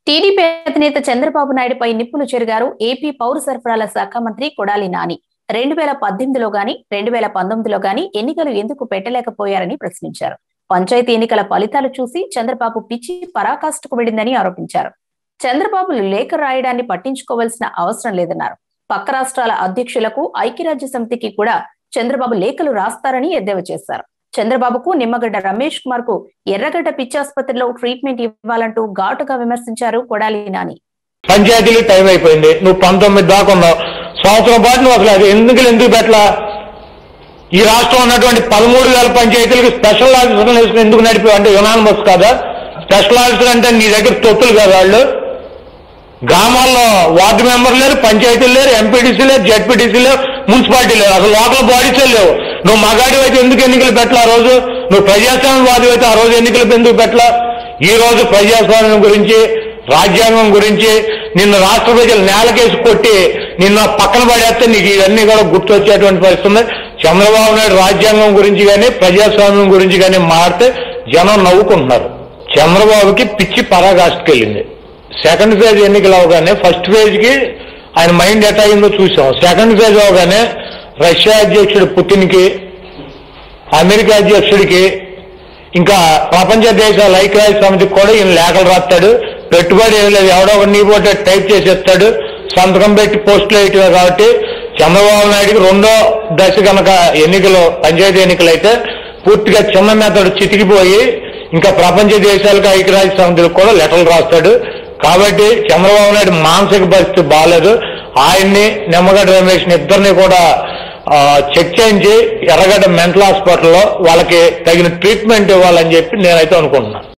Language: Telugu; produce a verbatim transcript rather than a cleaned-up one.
టీడీపీ అధినేత చంద్రబాబు నాయుడుపై నిప్పులు చెరిగారు ఏపీ పౌర సరఫరాల శాఖ మంత్రి కొడాలి నాని. రెండు వేల పద్దెనిమిదిలో గాని రెండు వేల పంతొమ్మిదిలో గాని ఎన్నికలు ఎందుకు పెట్టలేకపోయారని ప్రశ్నించారు. పంచాయతీ ఎన్నికల ఫలితాలు చూసి చంద్రబాబు పిచ్చి పరాకాష్ఠకు వెళ్లిందని ఆరోపించారు. చంద్రబాబు లేఖ రాయడాన్ని పట్టించుకోవాల్సిన అవసరం లేదన్నారు. పక్క రాష్ట్రాల అధ్యక్షులకు ఐక్యరాజ్య సమితికి కూడా చంద్రబాబు లేఖలు రాస్తారని ఎద్దేవా చేశారు. చంద్రబాబుకు నిమ్మగడ్డ రమేష్ కుమార్ కు ఎర్రగడ్డ పిచ్చాసుపత్రిలో ట్రీట్మెంట్ ఇవ్వాలంటూ ఘాటుగా విమర్శించారు కొడాలి నాని. పంచాయతీలు టైం అయిపోయింది, నువ్వు పంతొమ్మిది దాకా ఉన్నావు, సంవత్సరం పాటు నువ్వు అసలు అది ఎందుకు ఎందుకు పెట్టలా? ఈ రాష్ట్రం ఉన్నటువంటి పదమూడు వేల పంచాయతీలకు స్పెషల్ ఆఫీసర్లు వేసుకుని ఎందుకు నడిపి అంటే యునానిమస్ కాదా? స్పెషల్ ఆఫీసర్ అంటే నీ దగ్గర తొత్తులు కదా వాళ్ళు. గ్రామాల్లో వార్డు మెంబర్లు లేరు, పంచాయతీలు లేరు, ఎంపీటీసీ లేరు, జెడ్పీటీసీ లేరు, మున్సిపాలిటీ లేరు, అసలు లోకల్ బాడీసే లేవు. నువ్వు మగాడి అయితే ఎందుకు ఎన్నికలు పెట్టలా? ఆ రోజు నువ్వు ప్రజాస్వామ్యవాది అయితే ఆ రోజు ఎన్నికలు ఎందుకు పెట్టలా? ఈ రోజు ప్రజాస్వామ్యం గురించి, రాజ్యాంగం గురించి నిన్ను రాష్ట్ర ప్రజలు నేలకేసి కొట్టి నిన్న పక్కన పడేస్తే నీకు ఇవన్నీ కూడా గుర్తొచ్చేటువంటి పరిస్థితి ఉంది. చంద్రబాబు నాయుడు రాజ్యాంగం గురించి కానీ ప్రజాస్వామ్యం గురించి కానీ మారితే జనం నవ్వుకుంటున్నారు. చంద్రబాబుకి పిచ్చి పరాకాష్ఠకి వెళ్ళింది. సెకండ్ ఫేజ్ ఎన్నికలు అవగానే ఫస్ట్ ఫేజ్ కి ఆయన మైండ్ ఎట్ అయిందో చూసాం. సెకండ్ ఫేజ్ అవగానే రష్యా అధ్యక్షుడు పుతిన్కి, అమెరికా అధ్యక్షుడికి, ఇంకా ప్రపంచ దేశాల ఐక్యరాజ్య సమితికి కూడా ఈయన లేఖలు రాస్తాడు. పెట్టుబడి ఏం లేదు, ఎవడో ఒక నీ పోటీ టైప్ చేసేస్తాడు, సంతకం పెట్టి పోస్టులు వేయటమే. కాబట్టి చంద్రబాబు నాయుడికి రెండో దశ కనుక ఎన్నికలు పంచాయతీ ఎన్నికలు అయితే పూర్తిగా చిన్న మెతడు చితికిపోయి ఇంకా ప్రపంచ దేశాలకు ఐక్యరాజ్య సమితికి కూడా లెటర్లు రాస్తాడు. కాబట్టి చంద్రబాబు నాయుడు మానసిక పరిస్థితి బాగాలేదు. ఆయన్ని నిమ్మగడ్డ రమేష్ ఇద్దరిని కూడా చెక్ చేయించి ఎర్రగడ్డ మెంటల్ హాస్పిటల్లో వాళ్ళకి తగిన ట్రీట్మెంట్ ఇవ్వాలని చెప్పి నేనైతే అనుకుంటున్నాను.